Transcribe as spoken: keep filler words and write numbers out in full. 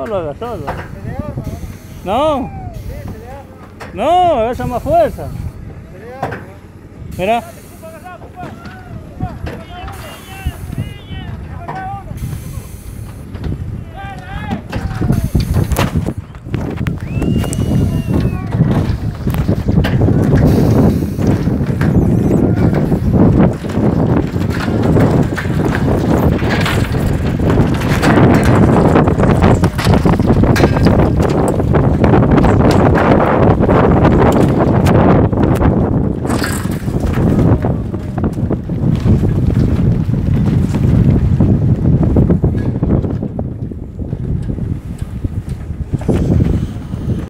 No lo hagas solo. Se le arma, No, ¿no? Sí, se le arma. no, esa más fuerza. Se le arma. Mira.